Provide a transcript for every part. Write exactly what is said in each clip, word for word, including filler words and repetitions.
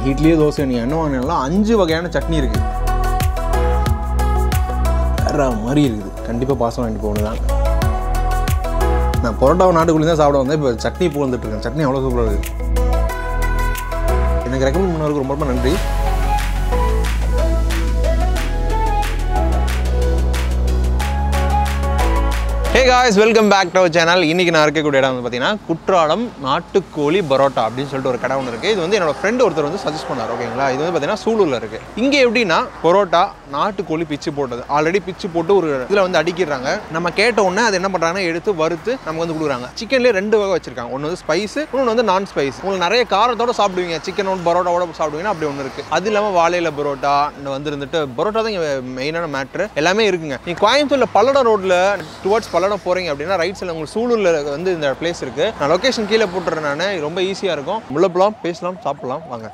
இட்லியே தோசை நீங்கள் என்ன வாங்கினாலும் அஞ்சு வகையான சட்னி இருக்குது. வேற மாதிரி இருக்குது. கண்டிப்பாக பாசம் வாங்கிட்டு போகணும் தான். நான் பரோட்டாவை நாட்டுக்குள்ளே தான் சாப்பிட வந்தேன். இப்போ சட்னி இப்போ வந்துட்டு இருக்கேன். சட்னி அவ்வளோ சூப்பராக இருக்குது. எனக்கு ரெக்கமெண்ட் பண்ணவருக்கு ரொம்ப ரொம்ப நன்றி. Hey guys, welcome back to our channel. இன்னைக்கு நான் இருக்கக்கூடிய இடம் வந்து பார்த்தீங்கன்னா குற்றாலம் நாட்டுக்கோழி பரோட்டா அப்படின்னு சொல்லிட்டு ஒரு கடை ஒன்று இருக்குது. இது வந்து என்னோட ஃப்ரெண்ட் ஒருத்தர் வந்து சஜஸ்ட் பண்ணார். ஓகேங்களா, இது வந்து பார்த்தீங்கன்னா சூலூரில் இருக்குது. இங்கே எப்படின்னா பரோட்டா நாட்டுக்கோழி பிச்சு போட்டது ஆல்ரெடி பிச்சு போட்டு ஒரு இதில் வந்து அடிக்கிறாங்க. நம்ம கேட்ட உடனே அது என்ன பண்ணுறாங்கன்னா எடுத்து வறுத்து நமக்கு வந்து கொடுக்குறாங்க. சிக்கன்லேயே ரெண்டு வகை வச்சிருக்காங்க. ஒன்று வந்து ஸ்பைஸ், இன்னொன்று வந்து நான் ஸ்பைஸ். உங்களுக்கு நிறைய காரத்தோட சாப்பிடுவீங்க, சிக்கன் ஒன்று பரோட்டாவோட சாப்பிடுவீங்கன்னா அப்படி ஒன்று இருக்குது. அது இல்லாமல் வாழையில பரோட்டா வந்து இருந்துட்டு பரோட்டா தான் இங்கே மெயினான மேட்ரு. எல்லாமே இருக்குங்க. நீங்கள் கோயம்புத்தூரில் பல்லடம் ரோட்டில் டுவர்ட்ஸ் பல்லடம் போறீங்க அப்படின்னா ரைட் சைடுல உங்களுக்கு சூலூர்ல வந்து இந்த பிளேஸ் இருக்கு. நான் லொகேஷன் கீழே போட்டுறேன். நான் ரொம்ப ஈஸியா இருக்கும். உள்ள போலாம், பேசலாம், சாப்பிடலாம் வாங்க.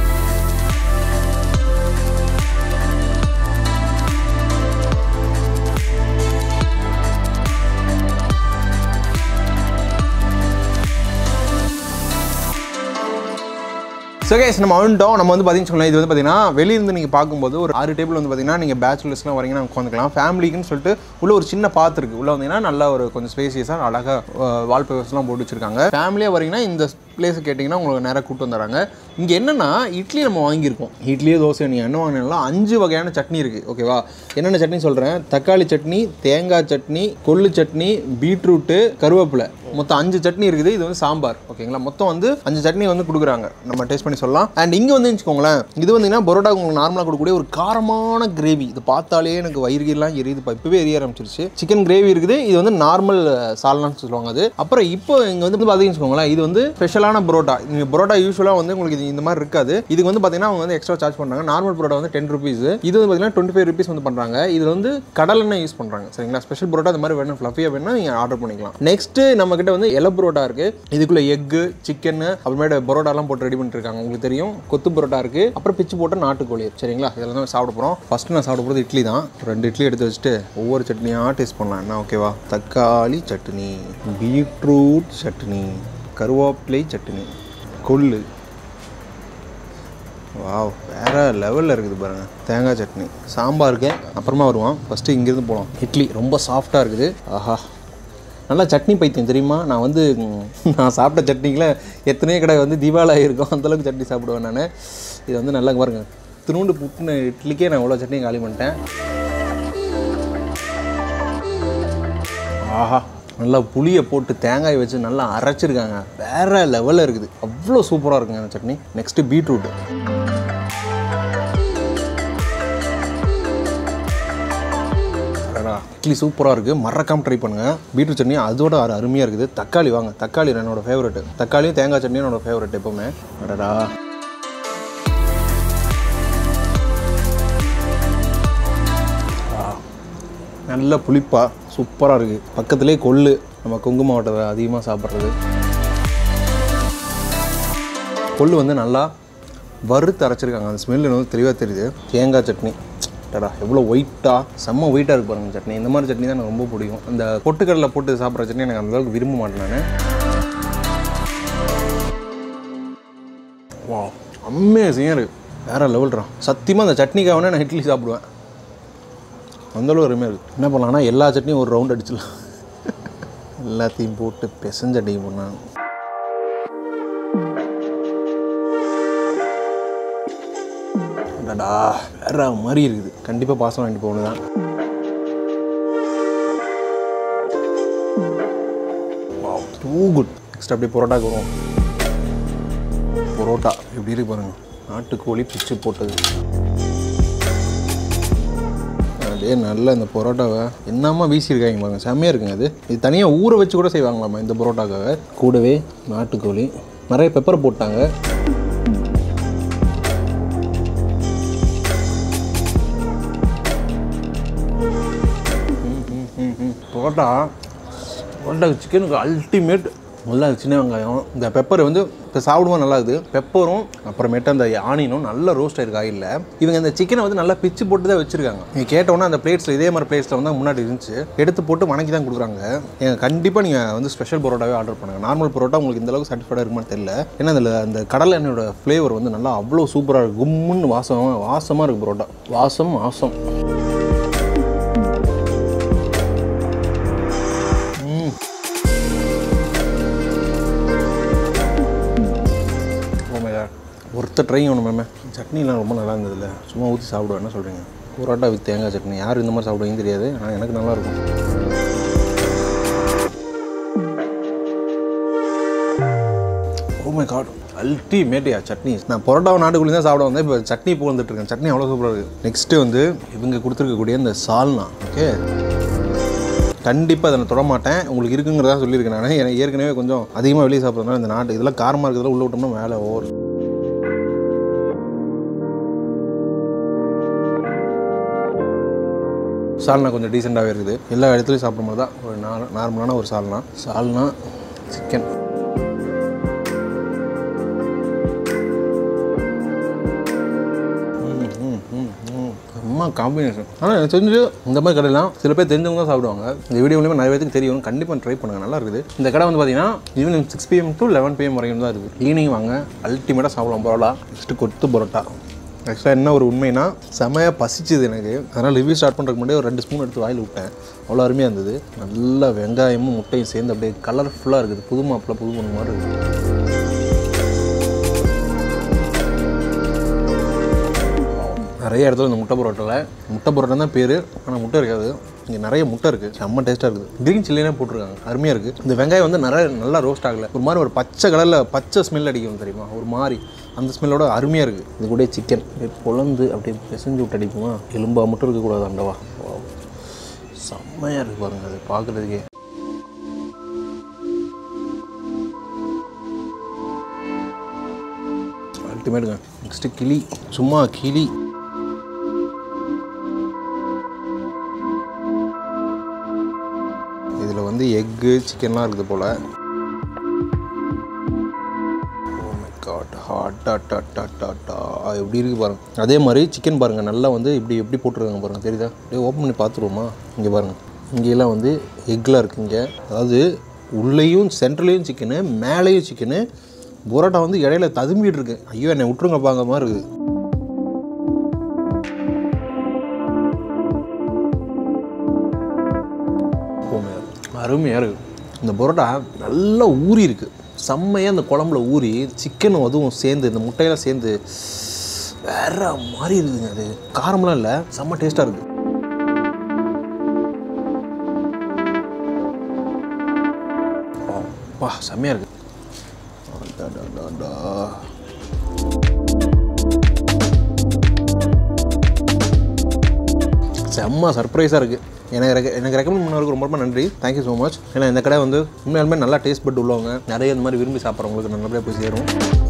ஸோ கைஸ் நம்ம வந்துட்டோம். நம்ம வந்து பார்த்தீங்கன்னா இது வந்து பார்த்தீங்கன்னா வெளியிருந்து நீங்கள் பார்க்கும்போது ஒரு ஆறு டேபிள் வந்து பார்த்தீங்கன்னா நீங்கள் பேச்சுலர்ஸ்லாம் வரீங்கன்னா உட்காந்துக்கலாம். ஃபேமிலிக்குன்னு சொல்லிட்டு உள்ள ஒரு சின்ன பாத்து இருக்குது. உள்ள வந்தீங்கன்னா நல்லா ஒரு கொஞ்சம் ஸ்பேசியஸாக அழகாக வால்பேப்பர்ஸ்லாம் போட்டு வச்சிருக்காங்க. ஃபேமிலியாக வரீங்கன்னா இந்த பிளேஸை கேட்டிங்கன்னா உங்களுக்கு நேராக கூப்பிட்டு வந்துடுறாங்க. இங்கே என்னென்னா இட்லி நம்ம வாங்கியிருக்கோம். இட்லியே தோசை நீங்கள் என்ன வாங்கினாலும் அஞ்சு வகையான சட்னி இருக்குது. ஓகேவா, என்னென்ன சட்னி சொல்கிறேன். தக்காளி சட்னி, தேங்காய் சட்னி, கொள்ளு சட்னி, பீட்ரூட்டு, கருவேப்பிலை, மொத்தம் அஞ்சு சட்னி இருக்குது. இது வந்து சாம்பார். ஓகேங்களா, மொத்தம் வந்து அஞ்சு சட்னி வந்து கொடுக்குறாங்க. நம்ம டேஸ்ட் பண்ணி சொல்லலாம். அண்ட் இங்கே வந்து வச்சுக்கோங்களேன், இது வந்தீங்கன்னா பரோட்டா உங்களுக்கு நார்மலாக கொடுக்கக்கூடிய ஒரு காரமான கிரேவி. இது பார்த்தாலே எனக்கு வயிறுலாம் எரியுது. இப்போவே எரிய ஆரம்பிச்சிருச்சு. சிக்கன் கிரேவி இருக்குது. இது வந்து நார்மல் சால்னான்னு சொல்லுவாங்க அது. அப்புறம் இப்போ இங்கே வந்து பார்த்தீங்கன்னு வச்சுக்கோங்களேன், இது வந்து ஸ்பெஷலான பரோட்டா. நீங்கள் பரோட்டா யூஸ்வலாக வந்து உங்களுக்கு இது இந்த மாதிரி இருக்காது. இதுக்கு வந்து பார்த்தீங்கன்னா அவங்க வந்து எக்ஸ்ட்ரா சார்ஜ் பண்ணுறாங்க. நார்மல் பரோட்டா வந்து டென் ருபீஸ். இது வந்து பார்த்தீங்கன்னா டுவெண்ட்டி ஃபைவ் ருபீஸ் வந்து பண்ணுறாங்க. இது வந்து கடலெண்ணெய் யூஸ் பண்ணுறாங்க. சரிங்களா, ஸ்பெஷல் பரோட்டா இந்த மாதிரி வேணும், ஃப்ளஃபியாக வேணும், நீங்கள் ஆர்டர் பண்ணிக்கலாம். நெக்ஸ்ட் நம்ம கிட்ட வந்து எல பரோட்டா இருக்கு. இதுக்குள்ள எக்கு, சிக்கன், அப்புறமேட்டு பரோட்டாலாம் போட்டு ரெடி பண்ணிட்டு இருக்காங்க. உங்களுக்கு தெரியும், கொத்து பரோட்டா இருக்கு, அப்புறம் பிச்சு போட்ட நாட்டுக்கோழி. சரிங்களா, இதெல்லாம் தான் சாப்பிட போகிறோம். ஃபர்ஸ்ட் நான் சாப்பிட போகிறது இட்லி தான். ரெண்டு இட்லி எடுத்து வச்சுட்டு ஒவ்வொரு சட்னியாக டேஸ்ட் பண்ணலாம். என்ன ஓகேவா, தக்காளி சட்னி, பீட்ரூட் சட்னி, கருவேப்பிலை சட்னி, கொள்ளு, வாவ் வேற லெவலில் இருக்குது பாருங்கள். தேங்காய் சட்னி, சாம்பாருக்கு அப்புறமா வருவான். ஃபஸ்ட்டு இங்கேருந்து போகலாம். இட்லி ரொம்ப சாஃப்டாக இருக்குது. ஆஹா, நல்லா சட்னி பைத்தியம் தெரியுமா. நான் வந்து நான் சாப்பிட்ட சட்னிகளை எத்தனையோ கடை வந்து தீபாவளி ஆகிருக்கும், அந்தளவுக்கு சட்னி சாப்பிடுவேன் நான். இது வந்து நல்லா பாருங்க, திருண்டு புட்டுன்னு இட்லிக்கே நான் இவ்வளோ சட்னியும் காலி பண்ணிட்டேன். ஆஹா, நல்லா புளியை போட்டு தேங்காய் வச்சு நல்லா அரைச்சிருக்காங்க. வேறு லெவலில் இருக்குது. அவ்வளோ சூப்பராக இருக்குங்க அந்த சட்னி. Next beetroot. இட்லி சூப்பராக இருக்குது, மறக்காமல் ட்ரை பண்ணுங்கள். பீட்ரூட் சட்னி அதோட அருமையாக இருக்குது. தக்காளி வாங்க, தக்காளி என்னோட ஃபேவரெட்டு. தக்காளியும் தேங்காய் சட்னியும் என்னோட ஃபேவரெட் எப்போவுமே. அடடா, நல்ல புளிப்பாக சூப்பராக இருக்குது. பக்கத்துலேயே கொள்ளு, நம்ம கொங்கு மாவட்டத்தில் அதிகமாக சாப்பிட்றது. கொள்ளு வந்து நல்லா வறுத்து அரைச்சிருக்காங்க. அந்த ஸ்மெல் வந்து தெளிவாக தெரியுது. தேங்காய் சட்னி டடா, எவ்வளோ ஒயிட்டாக, செம்ம ஒயிட்டாக இருக்கு பாருங்கள் சட்னி. இந்த மாதிரி சட்னி தான் எனக்கு ரொம்ப பிடிக்கும். இந்த பொட்டுக்கடலை போட்டு சாப்பிட்ற சட்னி எனக்கு அந்தளவுக்கு விரும்ப மாட்டேன் நான். வா, அமேசிங்காக இருக்குது. வேறு லெவல்றான். சத்தியமாக அந்த சட்னிக்காகவே நான் இட்லி சாப்பிடுவேன். அந்தளவு அருமையாக இருக்குது. என்ன பண்ணலாம்னா எல்லா சட்னியும் ஒரு ரவுண்ட் அடிச்சிடலாம். எல்லாத்தையும் போட்டு பிசைஞ்ச அடி பண்ணாங்க. அடடா, வேற மாதிரி இருக்குது. கண்டிப்பாக பாசம் வாங்கிட்டு போகணும் தான். Two good. நெக்ஸ்ட் அப்படியே பரோட்டாக்கு வருவோம். பரோட்டா எப்படி இருக்கு பாருங்கள். நாட்டுக்கோழி பிச்சு போட்டது. அப்படியே நல்லா இந்த பரோட்டாவை என்னமா வீசியிருக்காங்க பாருங்க, செம்மையாக இருக்குங்க. அது இது தனியாக ஊற வச்சு கூட செய்வாங்களாமா இந்த பரோட்டாக்காக. கூடவே நாட்டுக்கோழி, நிறைய பெப்பர் போட்டாங்க. பரோட்டா பரோட்டா சிக்கனுக்கு அல்டிமேட். நல்லா சின்ன வெங்காயம் இந்த பெப்பர் வந்து இப்போ சாப்பிடுவோம் நல்லா இருக்குது பெப்பரும் அப்புறமேட்டு அந்த ஆனியனும் நல்லா ரோஸ்ட் ஆகிருக்கு ஆயிலில் இவங்க இந்த சிக்கனை வந்து நல்லா பிச்சு போட்டு தான் வச்சுருக்காங்க நீங்கள் கேட்டோன்னா அந்த பிளேட்ஸில் இதே மாதிரி பிளேட்ஸில் வந்து முன்னாடி இருந்துச்சு எடுத்து போட்டு வணக்கி தான் கொடுக்குறாங்க எங்கள் கண்டிப்பாக நீங்கள் வந்து ஸ்பெஷல் பரோட்டாவே ஆர்டர் பண்ணுங்கள் நார்மல் பரோட்டா உங்களுக்கு இந்தளவுக்கு சாட்டிஸ்ஃபைடாக இருக்குமான்னு தெரியல ஏன்னா அதில் அந்த கடலை எண்ணெயோட ஃப்ளேவர் வந்து நல்லா அவ்வளோ சூப்பராக இருக்குது கும்முன்னு வாசம் வாசமாக இருக்குது பரோட்டா வாசம் வாசம் ஒருத்தர் ட்ரை பண்ணணும் மேமே சட்னிலாம் ரொம்ப நல்லா இருந்ததில்ல சும்மா ஊற்றி சாப்பிடுவேன் என்ன சொல்கிறீங்க பரோட்டா வித் தேங்காய் சட்னி யார் இந்த மாதிரி சாப்பிடுவீங்கன்னு தெரியாது ஆனால் எனக்கு நல்லாயிருக்கும் ஓ மை காட் அல்டிமேட்டியா சட்னி நான் பரோட்டாவை நாட்டுக்குள்ளே தான் சாப்பிட வந்தேன் இப்போ சட்னி இப்போ வந்துட்டுருக்கேன் சட்னி அவ்வளோ சூப்பராக இருக்குது நெக்ஸ்ட்டு வந்து இவங்க கொடுத்துருக்கக்கூடிய இந்த சால்னா ஓகே கண்டிப்பாக அதை நான் தொட மாட்டேன் உங்களுக்கு இருக்குங்கிறதா சொல்லியிருக்கேன் நான் எனக்கு ஏற்கனவே கொஞ்சம் அதிகமாக வெளியே சாப்பிட்றதுனால இந்த நாட்டு இதெல்லாம் காரமாக இருக்கிறதுல உள்ள விட்டோம்னா வேலை ஓவர் சால்னா கொஞ்சம் டீசெண்டாகவே இருக்குது எல்லா இடத்துலையும் சாப்பிடும் போது தான் ஒரு நார்மலான ஒரு சால்னா சால்னா சிக்கன் அம்மா காம்பினேஷன் ஆனால் எனக்கு தெரிஞ்சு இந்த மாதிரி கடையெல்லாம் சில பேர் தெரிஞ்சவங்க தான் சாப்பிடுவாங்க இந்த வீடியோலையுமே நிறைய பேருக்கு தெரியும் கண்டிப்பாக ட்ரை பண்ணுங்கள் நல்லா இருக்குது இந்த கடை வந்து பார்த்தீங்கன்னா evening six PM to eleven PM வரைக்கும் தான் இருக்குது ஈவினிங் வாங்க அல்டிமேட்டாக சாப்பிடலாம் பரோட்டா நெக்ஸ்ட்டு கொத்து பரோட்டா ஆக்சுவலாக என்ன ஒரு உண்மைனா செமையாக பசிச்சுது எனக்கு அதனால் ரிவ்யூ ஸ்டார்ட் பண்ணுறதுக்கு முன்னாடி ஒரு ரெண்டு ஸ்பூன் எடுத்து வாயில் விட்டேன் அவ்வளோ அருமையாக இருந்தது நல்லா வெங்காயமும் முட்டையும் சேர்ந்து அப்படியே கலர்ஃபுல்லாக இருக்குது புது மாப்பிள்ள புது பொண்ணு மாதிரி இருக்குது நிறைய இடத்துல இந்த முட்டை பரோட்டாவில் முட்டை பரோட்டா தான் பேர் ஆனால் முட்டை இருக்காது இங்கே நிறைய முட்டை இருக்குது செம்ம டேஸ்ட்டாக இருக்குது க்ரீன் சில்லினே போட்டிருக்காங்க அருமையாக இருக்குது இந்த வெங்காயம் வந்து நிறைய நல்லா ரோஸ்ட் ஆகலை ஒரு மாதிரி ஒரு பச்சை கலரில் பச்சை ஸ்மெல் அடிக்கும் தெரியுமா ஒரு மாதிரி அந்த ஸ்மெல்லோட அருமையாக இருக்குது இது கூட சிக்கன் பொழந்து அப்படியே பிசைஞ்சு விட்டு அடிக்குமா எலும்பா மட்டும் இருக்கக்கூடாது அண்டவா செம்மையாக இருக்குது பாருங்கள் அது பார்க்குறதுக்கே அல்டிமேட்டுங்க நெக்ஸ்ட்டு கிளி சும்மா கிளி இதில் வந்து எக்கு சிக்கன்லாம் இருக்குது போல் எப்படி இருக்குது பாருங்கள் அதே மாதிரி சிக்கன் பாருங்கள் நல்லா வந்து இப்படி எப்படி போட்டுருக்காங்க பாருங்கள் தெரியுதா அப்படியே ஓப்பன் பண்ணி பார்த்துருவோமா இங்கே பாருங்கள் இங்கெல்லாம் வந்து எக்லாம் இருக்குது இங்கே அதாவது உள்ளேயும் சென்ட்ரலையும் சிக்கனு மேலேயும் சிக்கனு பரோட்டா வந்து இடையில ததும்பிட்டு இருக்கு ஐயோ என்னை விட்டுருங்க பாங்க மாதிரி இருக்குது அருமையாக இருக்குது இந்த பரோட்டா நல்லா ஊறி இருக்குது செம்மையாக அந்த குழம்புல ஊறி சிக்கனும் அதுவும் சேர்ந்து இந்த முட்டையெல்லாம் சேர்ந்து வேற மாதிரி இருக்குதுங்க அது காரமெலாம் இல்லை செம்ம டேஸ்ட்டாக இருக்குது வா செம்மையாக இருக்குது செம்ம சர்ப்ரைஸாக இருக்குது எனக்கு எனக்கு ரெக்கமெண்ட் பண்ணவருக்கு ரொம்ப ரொம்ப நன்றி தேங்க்யூ ஸோ மச் ஏன்னா இந்த கடை வந்து உண்மையாலுமே நல்லா டேஸ்ட் பட் உள்ளவங்க நிறைய இந்த மாதிரி விரும்பி சாப்பிட்றவங்களுக்கு நல்லபடியாக போய் சேரும்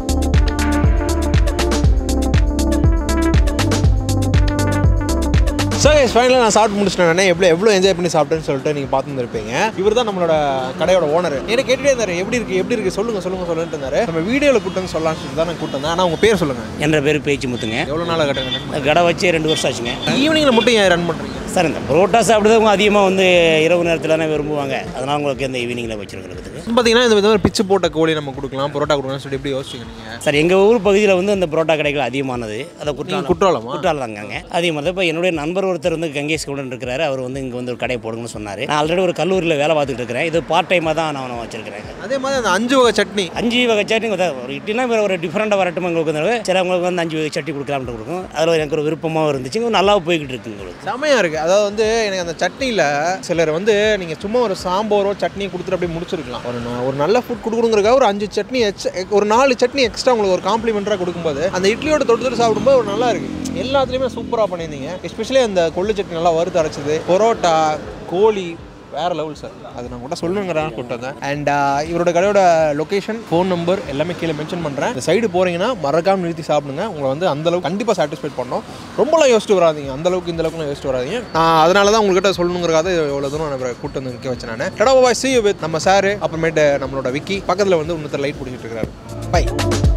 ஸோ ஃபைனலாக நான் சாப்பிட்டு முடிச்சிட்டேன் எவ்வளோ எவ்வளோ என்ஜாய் பண்ணி சாப்பிட்டேன்னு சொல்லிட்டு நீங்கள் பார்த்துருப்பீங்க இவர் தான் நம்மளோட கடையோட ஓனர் என்ன கேட்டுகிட்டே இருந்தார் எப்படி இருக்குது எப்படி இருக்குது சொல்லுங்கள் சொல்லுங்கள் சொல்லிட்டு இருந்தார் நம்ம வீடியோவில் கூட்டன்னு சொல்லலாம்னு சொல்லி தான் நான் கூட்டம் ஆனால் உங்கள் பேர் சொல்லுங்கள் என்ற பேர் பேச்சு முத்துங்க எவ்வளோ நாளாக கட்டுங்க கடை வச்சு ரெண்டு வருஷம் ஆச்சுங்க ஈவினிங்கில் மட்டும் ஏன் ரன் பண்ணுறீங்க சார் இந்த பரோட்டா சாப்பிட்றவங்க அதிகமாக வந்து இரவு நேரத்தில் தானே விரும்புவாங்க அதனால் உங்களுக்கு இந்த ஈவினிங்கில் வச்சுருக்கிறதுக்கு பார்த்தீங்கன்னா இந்த மாதிரி பிச்சு போட்ட கோழி நம்ம கொடுக்கலாம் பரோட்டா கொடுக்கலாம்னு சொல்லி எப்படி யோசிச்சிங்க நீங்கள் சார் எங்கள் ஊர் பகுதியில் வந்து அந்த பரோட்டா கடைகள் அதிகமானது அதை குற்றாலம் குற்றாலம் குற்றாலங்க அதிகமாக இப்போ என்னுடைய நண்பர் ஒருத்தர் வந்து கங்கேஷ் கூட இருக்கிறாரு அவர் வந்து இங்கே வந்து ஒரு கடை போடுங்கன்னு சொன்னார் நான் ஆல்ரெடி ஒரு கல்லூரியில் வேலை பார்த்துட்டு இருக்கிறேன் இது பார்ட் டைமாக தான் நான் வச்சிருக்கிறேன் அதே மாதிரி அந்த அஞ்சு வகை சட்னி அஞ்சு வகை சட்னி ஒரு இட்லினா வேறு ஒரு டிஃப்ரெண்ட்டாக வரட்டும் உங்களுக்கு சரி அவங்களுக்கு வந்து அஞ்சு வகை சட்னி கொடுக்கலாம்னு கொடுக்கும் அதில் எனக்கு ஒரு விருப்பமாக இருந்துச்சு நல்லா போய்கிட்டு இருக்குங்க உங்களுக்கு செமையாக இருக்குது அதாவது வந்து எனக்கு அந்த சட்னியில் சிலர் வந்து நீங்கள் சும்மா ஒரு சாம்பாரோ சட்னி கொடுத்துட்டு அப்படியே முடிச்சிருக்கலாம் ஒரு ஒரு நல்ல ஃபுட் கொடுக்குறதுக்காக ஒரு அஞ்சு சட்னி ஒரு நாலு சட்னி எக்ஸ்ட்ரா உங்களுக்கு ஒரு காம்ப்ளிமெண்ட்டாக கொடுக்கும்போது அந்த இட்லியோட தொட்டு தொட்டு சாப்பிடும்போது ஒரு நல்லா இருக்குது எல்லாத்துலேயுமே சூப்பராக பண்ணியிருந்தீங்க எஸ்பெஷலி அந்த கொள்ளு சட்னி நல்லா வறுத்து அரைச்சது பரோட்டா கோழி வேறு லெவல் சார். அது நான் கூட சொல்லுங்கிறேன் கூப்பிட்டு வந்தேன். அண்ட் இவரோட கடையோட லொக்கேஷன், ஃபோன் நம்பர் எல்லாமே கீழே மென்ஷன் பண்ணுறேன். இந்த சைடு போகிறீங்கன்னா மறக்காமல் நிறுத்தி சாப்பிடுங்க. உங்களை வந்து அந்தளவுக்கு கண்டிப்பாக சாட்டிஸ்ஃபைட் பண்ணோம். ரொம்பலாம் யோசிச்சு வராதிங்க, அந்தளவுக்கு இந்த அளவுக்குலாம் யோசிச்சு வராதிங்க. நான் அதனால தான் உங்கள்கிட்ட சொல்லணுங்கிறக்காக எவ்வளோ தூரம் நான் கூப்பிட்டு வந்து நிற்க வச்சேன். நான் tata bye, see you with நம்ம சார், அப்புறமேட்டு நம்மளோட விக்கி பக்கத்தில் வந்து இன்னொருத்தர் லைட் பிடிச்சிட்டு இருக்கிறாரு. பை.